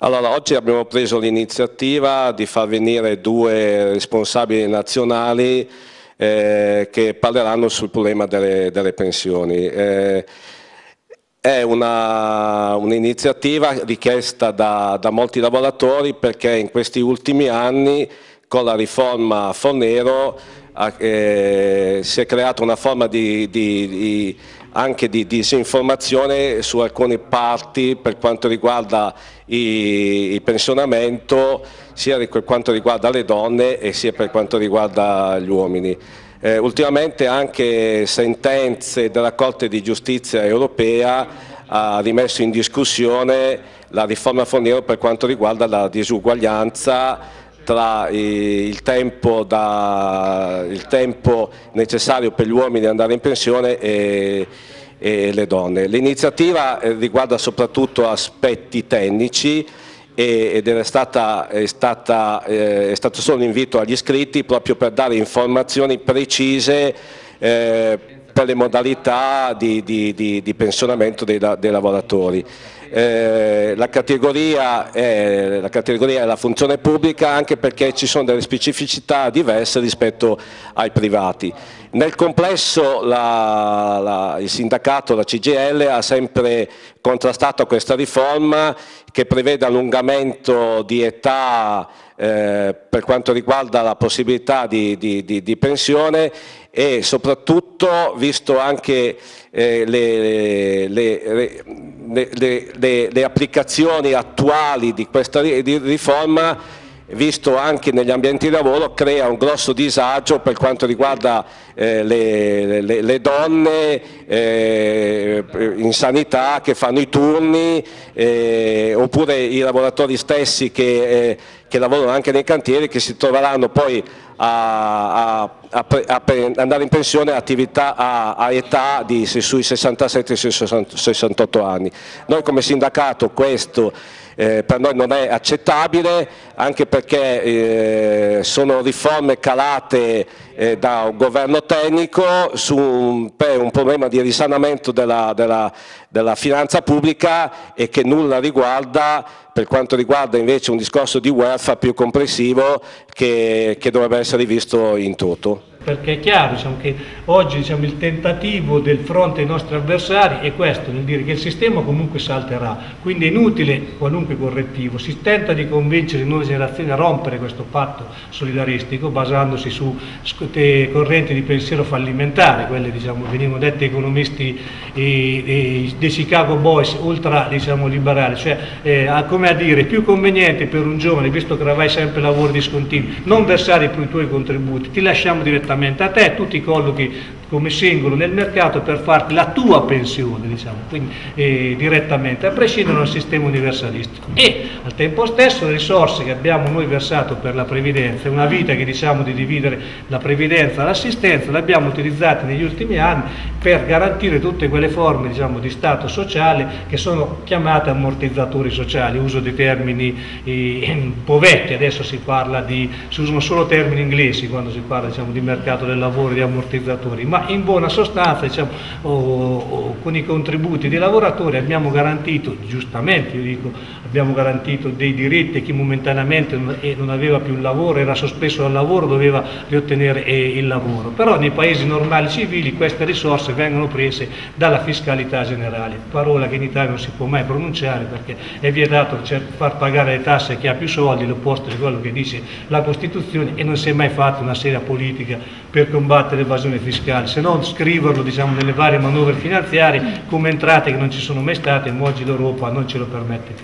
Allora, oggi abbiamo preso l'iniziativa di far venire due responsabili nazionali che parleranno sul problema delle pensioni. È un'iniziativa richiesta da molti lavoratori perché in questi ultimi anni con la riforma Fornero si è creata una forma anche di disinformazione su alcune parti per quanto riguarda il pensionamento, sia per quanto riguarda le donne e sia per quanto riguarda gli uomini. Ultimamente anche sentenze della Corte di Giustizia europea ha rimesso in discussione la riforma Fornero per quanto riguarda la disuguaglianza tra il tempo necessario per gli uomini di andare in pensione e le donne. L'iniziativa riguarda soprattutto aspetti tecnici ed è stato solo un invito agli iscritti proprio per dare informazioni precise per le modalità di pensionamento dei lavoratori. La categoria è la funzione pubblica, anche perché ci sono delle specificità diverse rispetto ai privati. Nel complesso il sindacato, la CGIL, ha sempre contrastato questa riforma che prevede allungamento di età per quanto riguarda la possibilità di pensione e soprattutto, visto anche le applicazioni attuali di questa riforma, visto anche negli ambienti di lavoro, crea un grosso disagio per quanto riguarda le donne in sanità che fanno i turni, oppure i lavoratori stessi che lavorano anche nei cantieri, che si troveranno poi a andare in pensione a età sui 67-68 anni. Noi come sindacato questo per noi non è accettabile, anche perché sono riforme calate da un governo tecnico per un problema di risanamento della finanza pubblica e che nulla riguarda per quanto riguarda invece un discorso di welfare più complessivo che dovrebbe essere rivisto in toto. Perché è chiaro che oggi il tentativo del fronte ai nostri avversari è questo, nel dire che il sistema comunque salterà, quindi è inutile qualunque correttivo. Si tenta di convincere le nuove generazioni a rompere questo patto solidaristico basandosi su correnti di pensiero fallimentari, quelle venivano dette economisti dei Chicago Boys ultra liberali, cioè come a dire, più conveniente per un giovane, visto che avrai sempre lavori discontinui, non versare i tuoi contributi, ti lasciamo direttamente a te, tu ti collochi come singolo nel mercato per farti la tua pensione, quindi direttamente, a prescindere dal sistema universalistico. E al tempo stesso le risorse che abbiamo noi versato per la previdenza, è una vita che diciamo di dividere la previdenza e l'assistenza, le abbiamo utilizzate negli ultimi anni per garantire tutte quelle forme di stato sociale che sono chiamate ammortizzatori sociali, uso dei termini un po' vecchi, adesso si usano solo termini inglesi quando si parla di mercato del lavoro e di ammortizzatori, ma in buona sostanza con i contributi dei lavoratori abbiamo garantito, giustamente io dico, abbiamo garantito dei diritti a chi momentaneamente non aveva più il lavoro, era sospeso dal lavoro, doveva riottenere il lavoro, però nei paesi normali civili queste risorse vengono prese dalla fiscalità generale, parola che in Italia non si può mai pronunciare perché è vietato far pagare le tasse a chi ha più soldi, l'opposto di quello che dice la Costituzione, e non si è mai fatta una seria politica per combattere l'evasione fiscale, se non scriverlo nelle varie manovre finanziarie come entrate che non ci sono mai state, ma oggi l'Europa non ce lo permette più.